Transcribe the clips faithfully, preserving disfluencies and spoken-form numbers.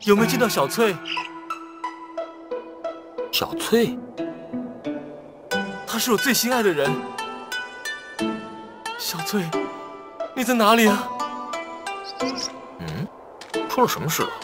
有没有见到小翠？ 小翠， 她是我最心爱的人。小翠，你在哪里啊？ 嗯，出了什么事了？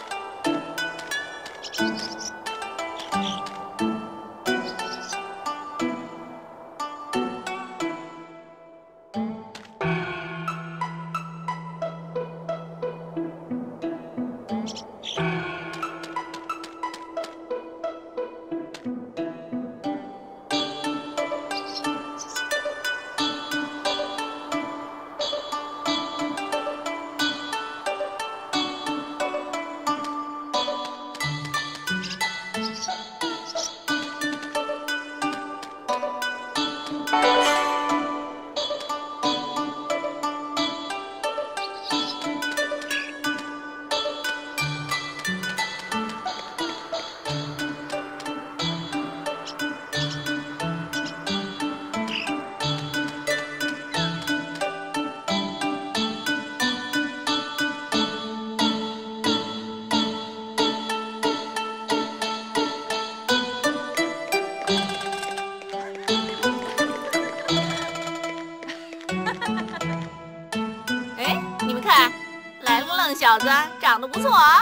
小子长得不错啊！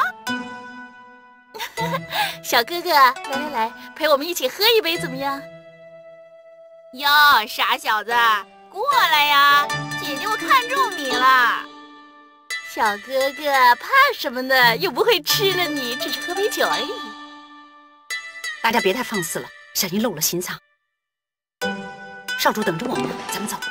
小哥哥，来来来，陪我们一起喝一杯怎么样？哟，傻小子，过来呀！姐姐我看中你了。小哥哥怕什么呢？又不会吃了你，只是喝杯酒而已。 大家别太放肆了，小心漏了心脏。少主等着我们呢，咱们走。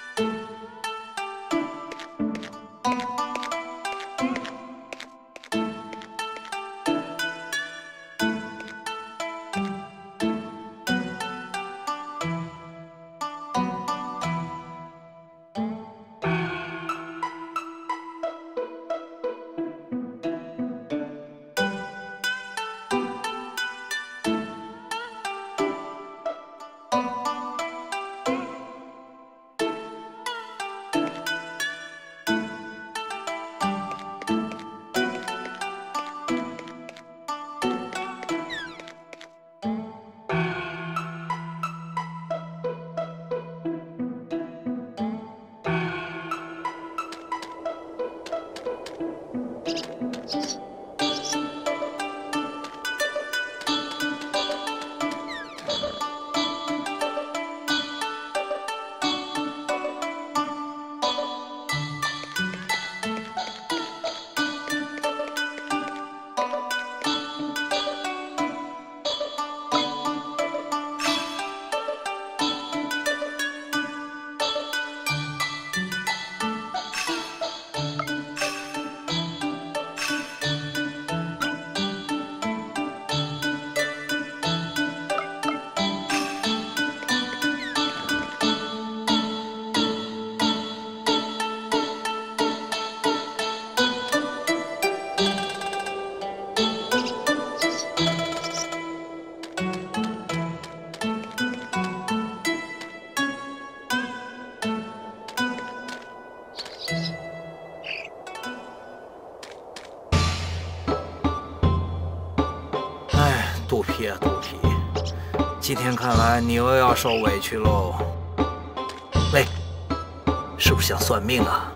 肚皮啊，肚皮！今天看来你又要受委屈喽。喂，是不是想算命啊？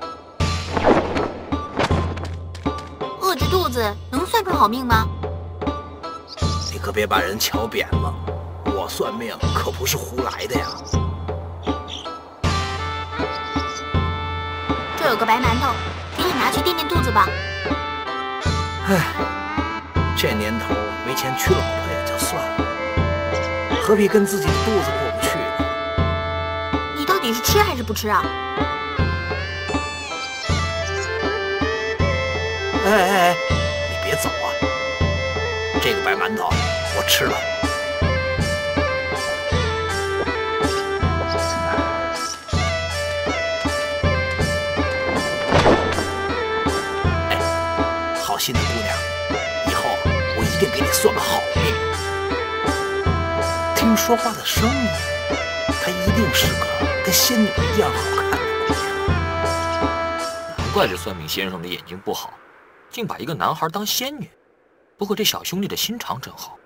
饿着肚子能算出好命吗？ 你可别把人瞧扁了，我算命可不是胡来的呀。 这有个白馒头，给你拿去垫垫肚子吧。 唉，这年头没钱娶老婆也就算了，何必跟自己的肚子过不去呢？ 你到底是吃还是不吃啊？ 哎哎哎，你别走啊！这个白馒头我吃了。哎，好心的姑娘，以后我一定给你算个好命。听说话的声音，她一定是个跟仙女一样好看的姑娘。 难怪这算命先生的眼睛不好，竟把一个男孩当仙女。 不过这小兄弟的心肠真好。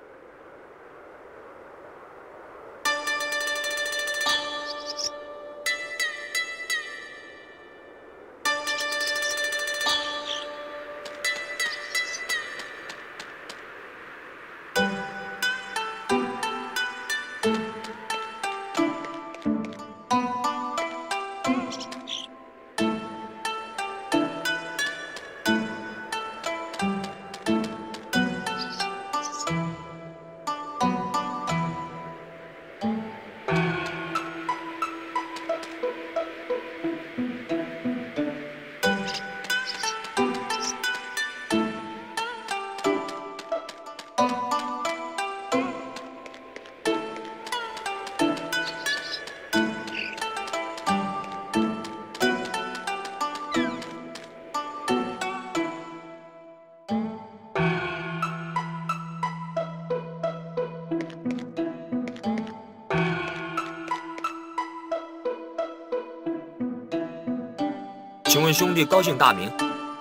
请问兄弟高姓大名？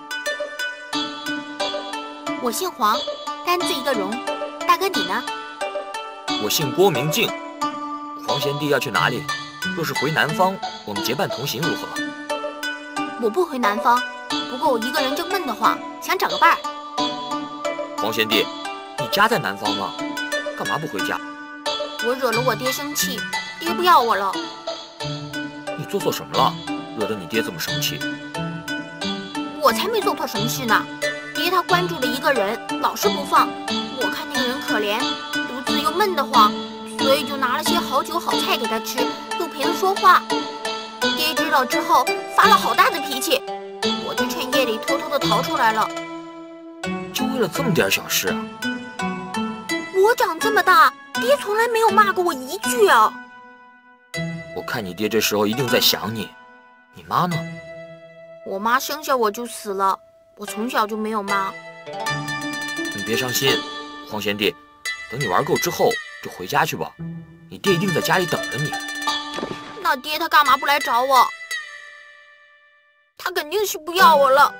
我姓黄，单字一个荣。大哥你呢？ 我姓郭，名静。黄贤弟要去哪里？若是回南方，我们结伴同行如何？ 我不回南方，不过我一个人正闷得慌，想找个伴儿。 黄贤弟，你家在南方吗？干嘛不回家？ 我惹了我爹生气，爹不要我了。 你做错什么了？惹得你爹这么生气？ 我才没做错什么事呢。爹他关注了一个人，老是不放。我看那个人可怜，独自又闷得慌，所以就拿了些好酒好菜给他吃，又陪他说话。爹知道之后发了好大的脾气，我就趁夜里偷偷的逃出来了。 就为了这么点小事啊？ 我长这么大，爹从来没有骂过我一句啊。 我看你爹这时候一定在想你。你妈呢？ 我妈生下我就死了，我从小就没有妈。 你别伤心，黄贤弟，等你玩够之后就回家去吧，你爹一定在家里等着你。 那爹他干嘛不来找我？他肯定是不要我了。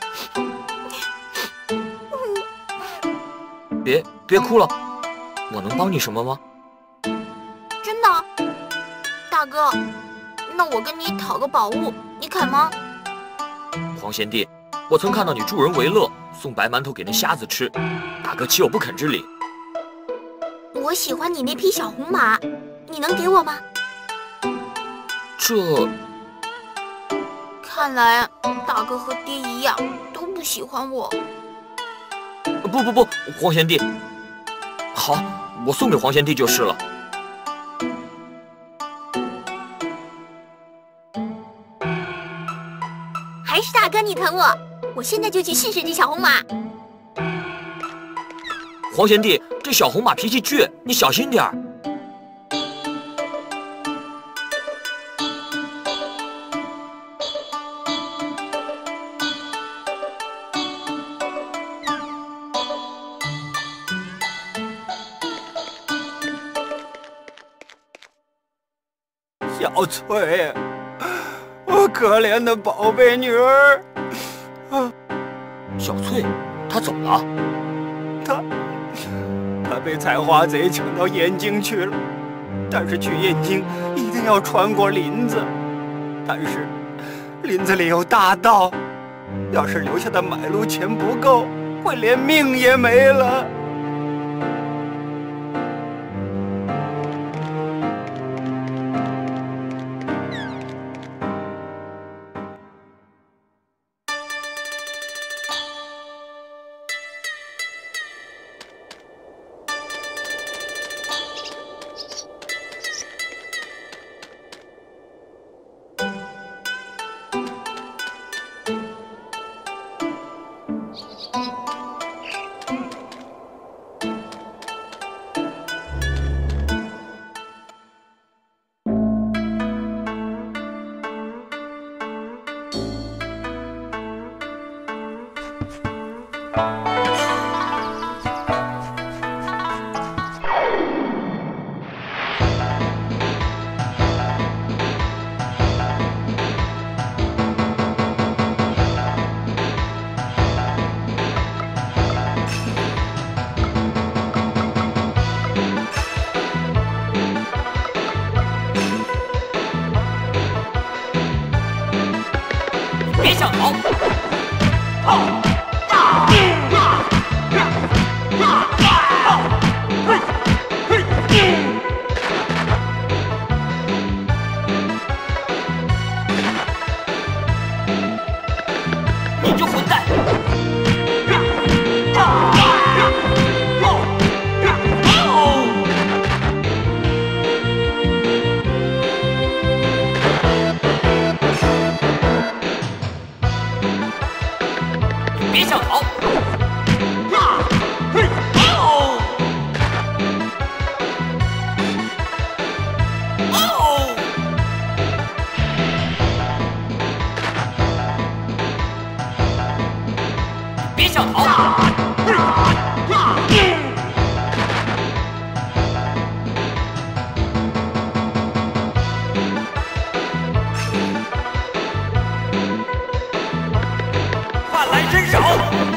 别别哭了，我能帮你什么吗？ 真的？大哥，那我跟你讨个宝物，你肯吗？ 黄贤弟，我曾看到你助人为乐，送白馒头给那瞎子吃，大哥岂有不肯之理？ 我喜欢你那匹小红马，你能给我吗？ 这…… 看来大哥和爹一样，都不喜欢我。 不不不，黄贤弟，好，我送给黄贤弟就是了。 还是大哥你疼我，我现在就去试试这小红马。 黄贤弟，这小红马脾气倔，你小心点儿。 小翠，我可怜的宝贝女儿。啊， 小翠，她怎么了？ 她，她被采花贼抢到燕京去了。但是去燕京一定要穿过林子，但是林子里有大盗，要是留下的买路钱不够，会连命也没了。 别想逃！你这混蛋！别想逃！别想逃！饭来伸手！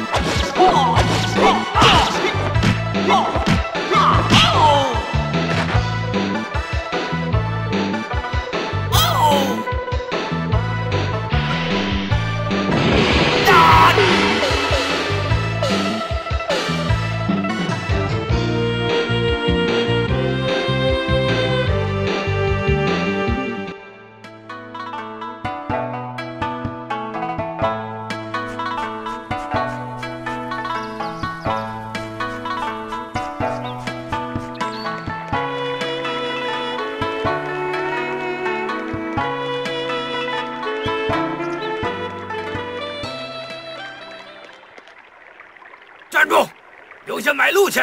站住！留下买路去！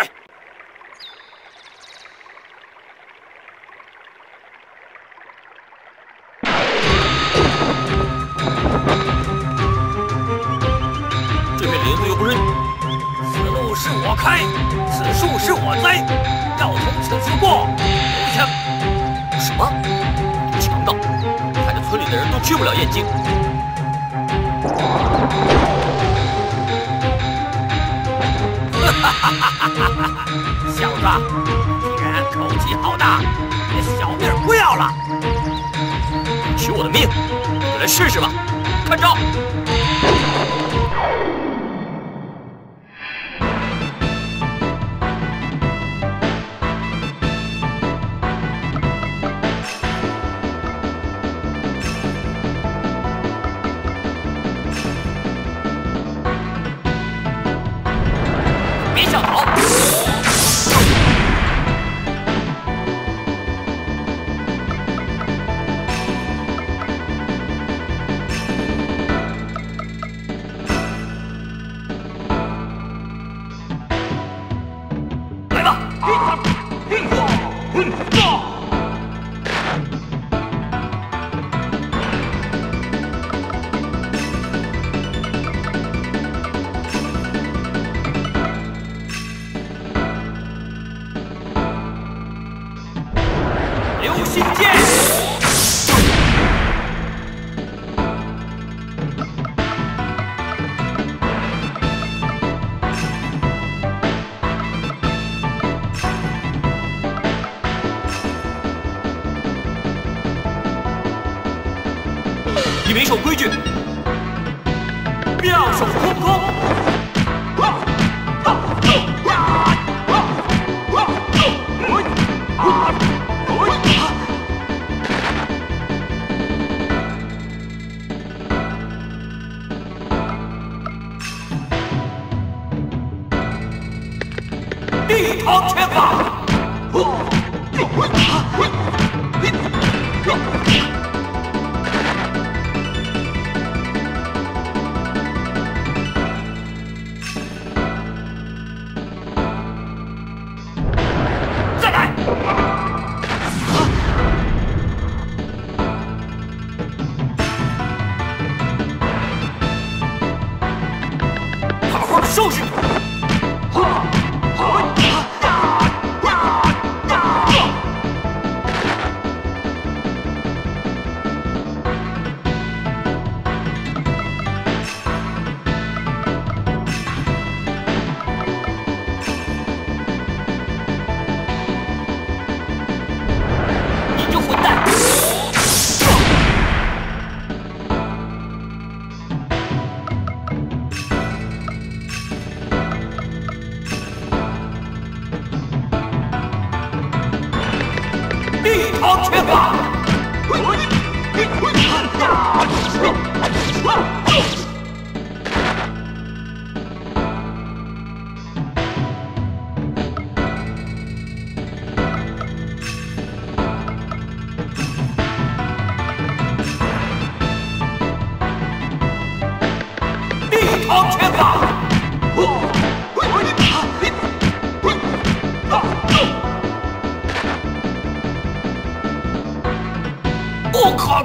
这片林子又不是你，此路是我开，此树是我栽，要从此处过，留下。什么？强盗！害得村里的人都去不了燕京。哈哈哈哈哈！小子，既然口气好大，连小命不要了，取我的命，就来试试吧，看招！别想逃！来吧！流星剑！你没守规矩，妙手空空！力唐拳法！再来！好好的收拾你！ 一堂拳法。 一堂拳法。 我靠！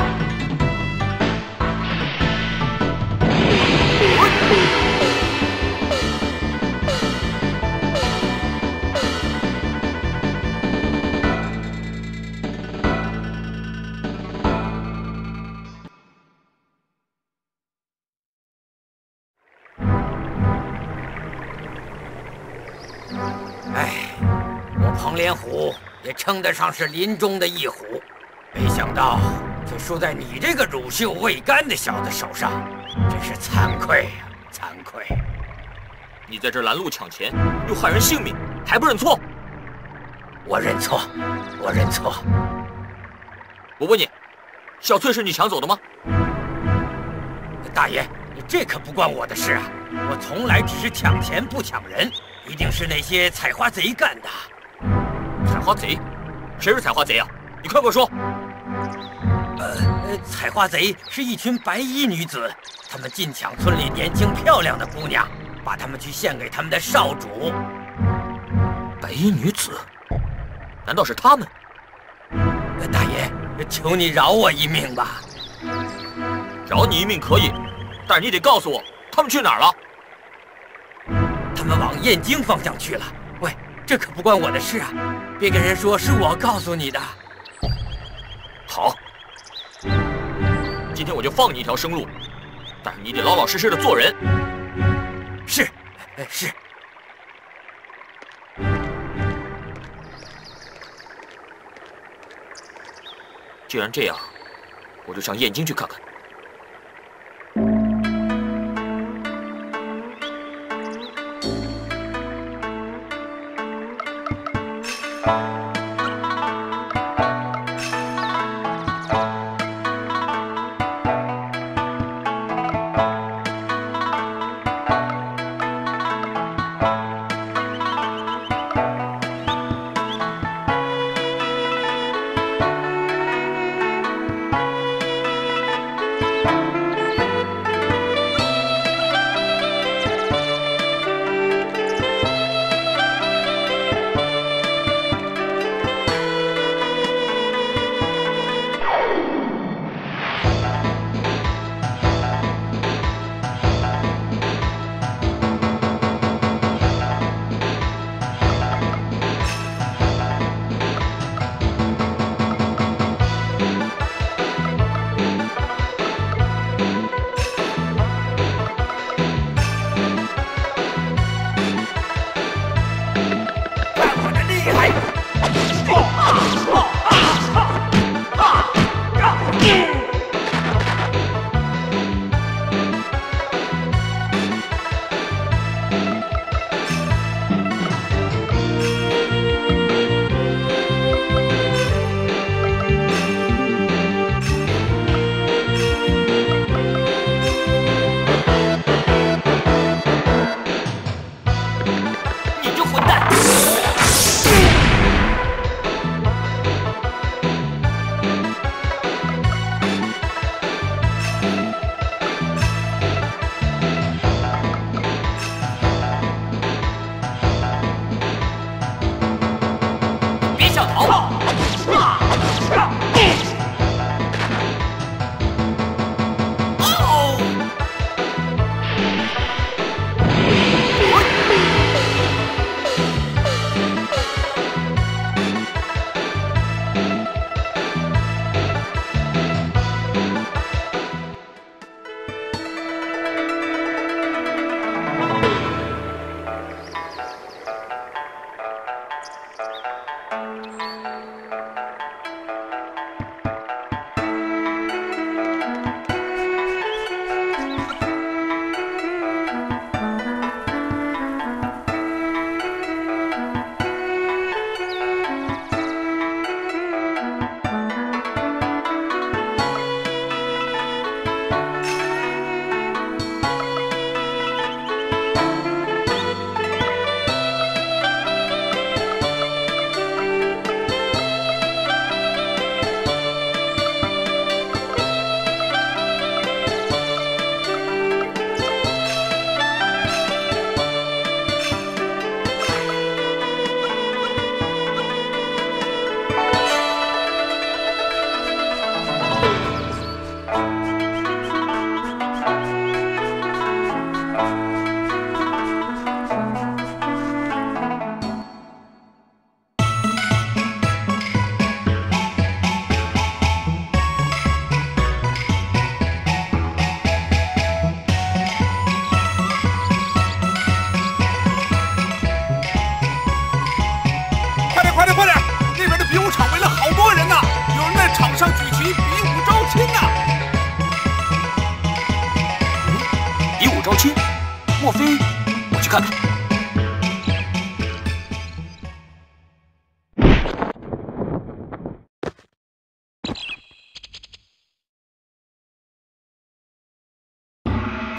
哎，我庞连虎也称得上是林中的一虎，没想到。 却输在你这个乳臭未干的小子手上，真是惭愧呀、啊，惭愧！ 你在这拦路抢钱，又害人性命，还不认错？ 我认错，我认错。 我问你，小翠是你抢走的吗？ 大爷，这可不关我的事啊！我从来只是抢钱不抢人，一定是那些采花贼干的。 采花贼？谁是采花贼啊？你快快说！ 呃，采花贼是一群白衣女子，她们尽抢村里年轻漂亮的姑娘，把她们去献给他们的少主。 白衣女子？难道是她们？ 呃，大爷，求你饶我一命吧！ 饶你一命可以，但是你得告诉我，她们去哪儿了？ 她们往燕京方向去了。喂，这可不关我的事啊！别跟人说是我告诉你的。 好。 今天我就放你一条生路，但是你得老老实实的做人。 是，是。 既然这样，我就上燕京去看看。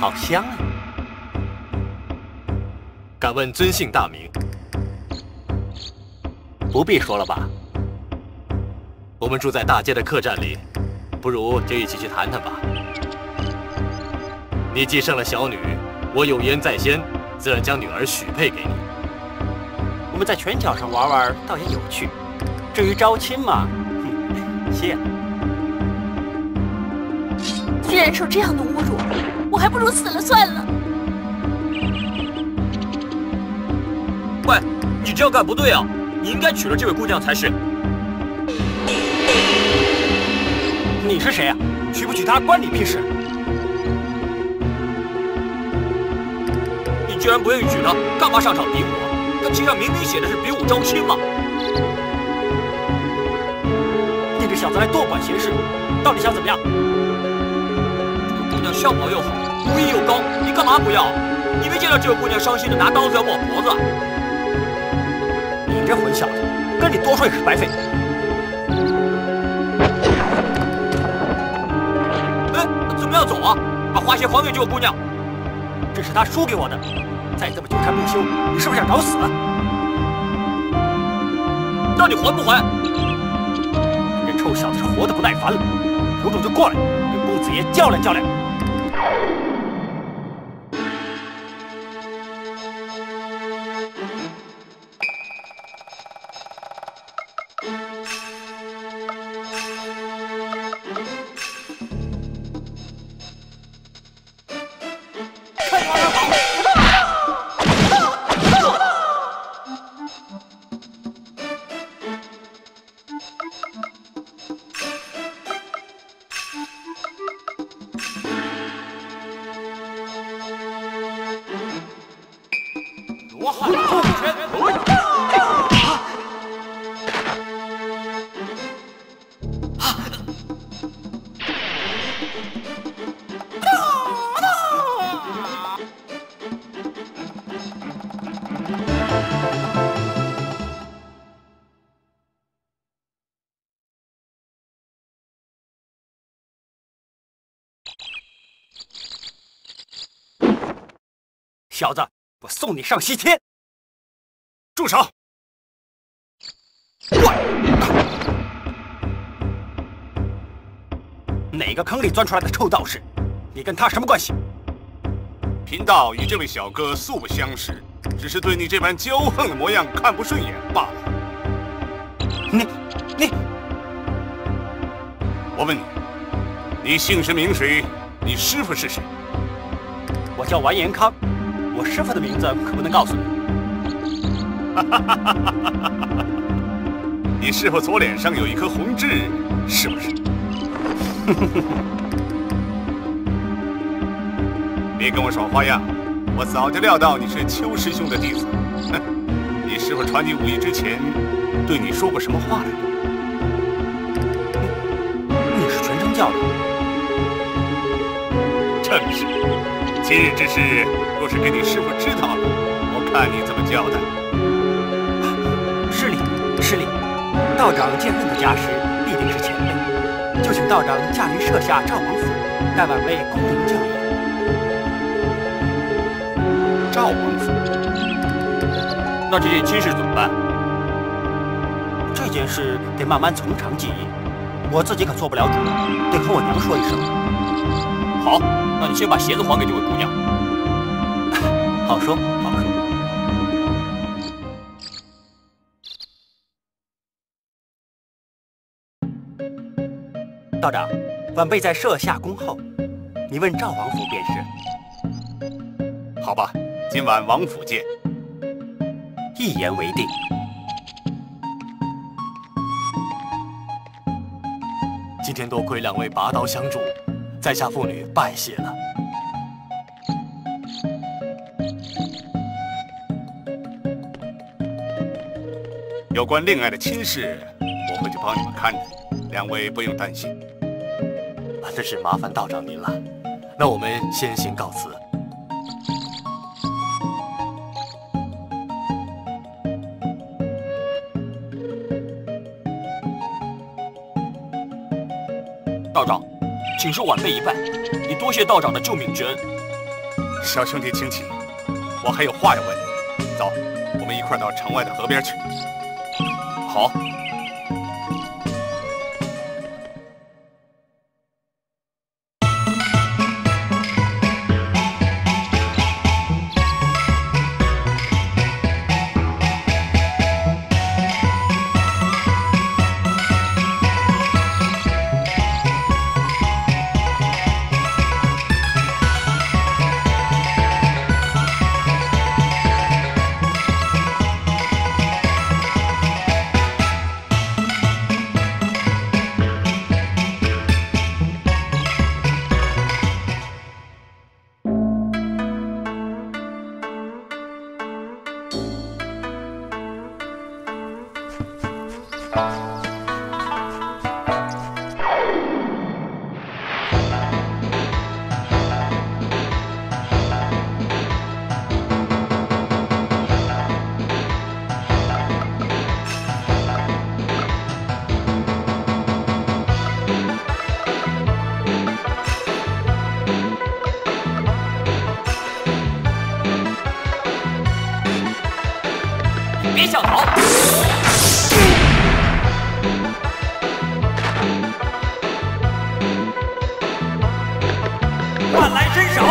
好香啊！ 敢问尊姓大名？ 不必说了吧。 我们住在大街的客栈里，不如就一起去谈谈吧。你既生了小女，我有言在先，自然将女儿许配给你。 我们在拳脚上玩玩，倒也有趣。至于招亲嘛，哼，谢了。 居然受这样的侮辱，我还不如死了算了。 喂，你这样干不对啊！你应该娶了这位姑娘才是。 你是谁啊？娶不娶她关你屁事！ 你居然不愿意娶她，干嘛上场比武啊？她旗上明明写的是比武招亲嘛！ 你这小子来多管闲事，到底想怎么样？ 这个姑娘相貌又好，武艺又高，你干嘛不要？你没见到这个姑娘伤心的拿刀子要抹脖子？ 你这混小子，跟你多说也是白费。 哎，怎么样走啊？把花鞋还给这个姑娘。 这是她输给我的，再这么纠缠不休，你是不是想找死？ 让你还不还？ 你这臭小子是活得不耐烦了，有种就过来，跟公子爷较量较量。 罗汉风拳！ 小子，我送你上西天！ 住手！ 哪个坑里钻出来的臭道士？你跟他什么关系？ 贫道与这位小哥素不相识，只是对你这般骄横的模样看不顺眼罢了。 你你， 我问你，你姓甚名谁？你师傅是谁？ 我叫完颜康，我师傅的名字可不能告诉你。 你师傅左脸上有一颗红痣，是不是？别跟我耍花样，我早就料到你是邱师兄的弟子。哼，你师傅传你武艺之前，对你说过什么话来着？ 你是全真教的？ 正是。今日之事，若是给你师傅知道了，我看你怎么交代。 失礼，失礼。道长见任何家师，必定是前辈，就请道长驾临舍下赵王府，待晚辈恭迎教义。 赵王府？ 那这件亲事怎么办？ 这件事得慢慢从长计议，我自己可做不了主，得和我娘说一声。 好，那你先把鞋子还给这位姑娘。 好说好说。道长，晚辈在舍下恭候，你问赵王府便是。 好吧，今晚王府见。 一言为定。 今天多亏两位拔刀相助，在下妇女拜谢了。 有关恋爱的亲事，我会去帮你们看着，两位不用担心。 真是麻烦道长您了，那我们先行告辞。 道长，请受晚辈一拜，以多谢道长的救命之恩。 小兄弟，请起，我还有话要问你。走，我们一块到城外的河边去。 好。别想逃！万来伸手！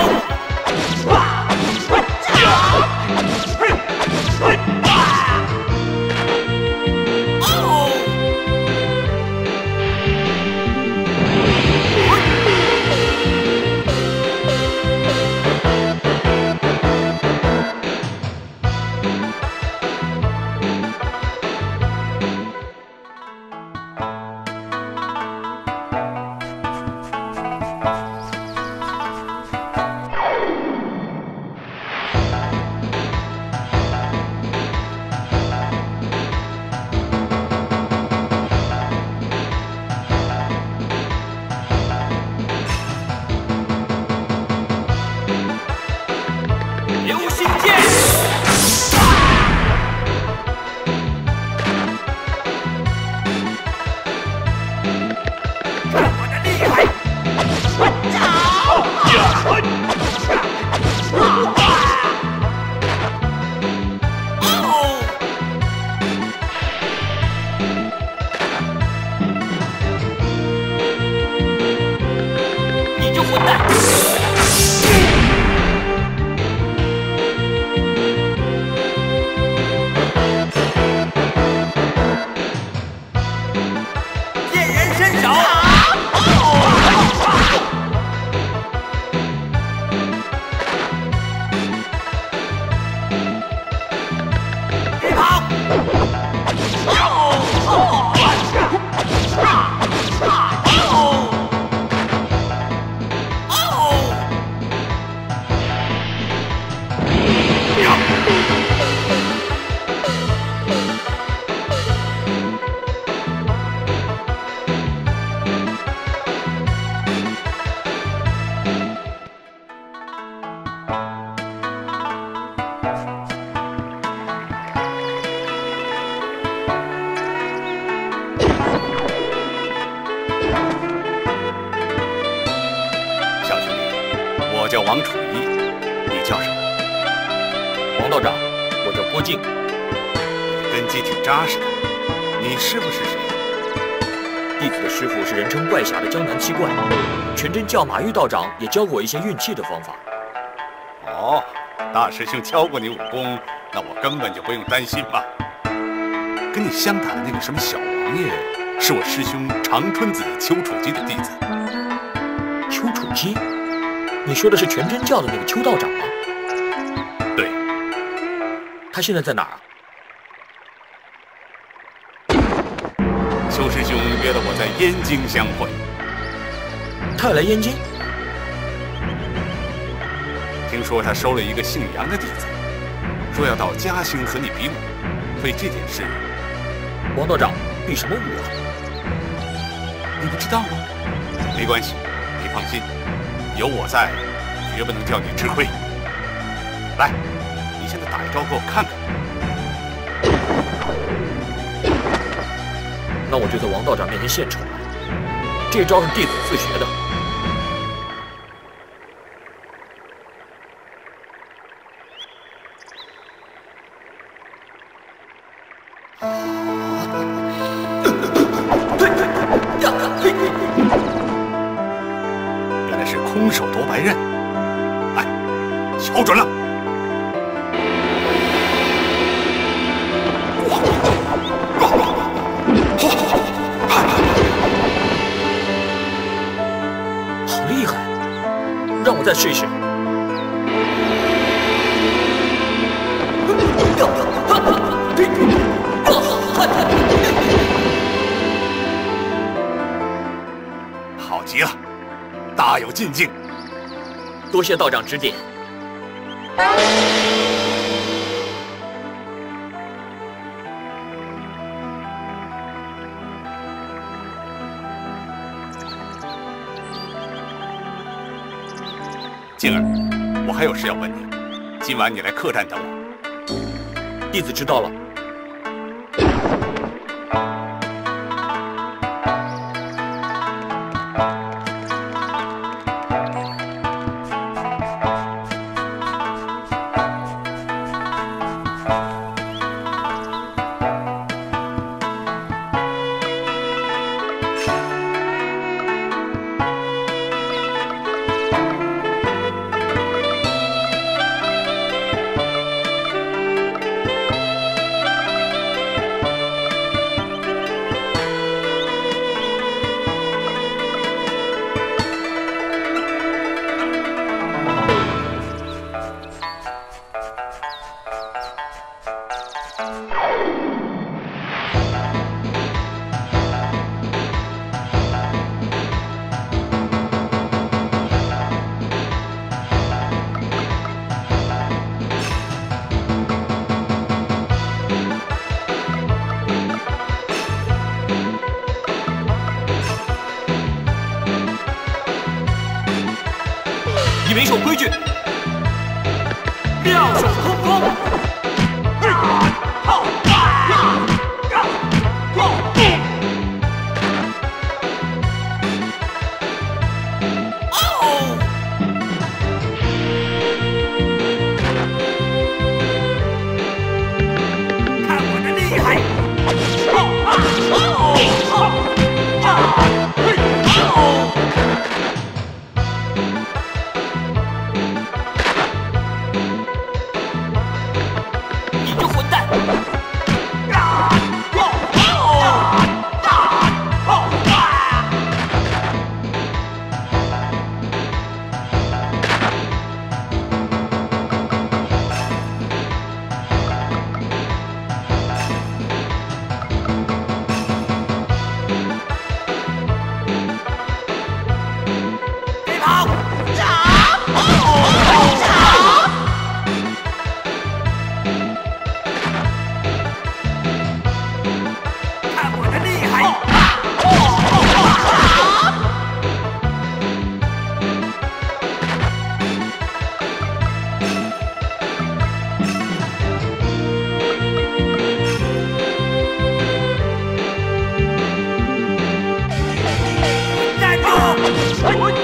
叫王楚一，你叫什么？ 王道长，我叫郭靖。 根基挺扎实的，你师傅是谁？ 弟子的师傅是人称怪侠的江南七怪，全真教马玉道长也教过我一些运气的方法。 哦，大师兄教过你武功，那我根本就不用担心吧。跟你相打的那个什么小王爷，是我师兄长春子丘处机的弟子。 丘处机？你说的是全真教的那个丘道长吗？ 对。 他现在在哪儿啊？ 丘师兄约了我在燕京相会。 他要来燕京？ 听说他收了一个姓杨的弟子，说要到嘉兴和你比武。为这件事， 王道长比什么武啊？ 你不知道吗？没关系，你放心，有我在，绝不能叫你吃亏。来，你现在打一招给我看看。 那我就在王道长面前献丑了。这招是弟子自学的。 空手夺白刃。来，瞧准了！ 好厉害！让我再试一试。 好极了，大有进境。 多谢道长指点。 静儿，我还有事要问你。今晚你来客栈等我。 弟子知道了。你没守规矩，妙手空空。看我的厉害！你这混蛋！别跑！看我的厉害！站住！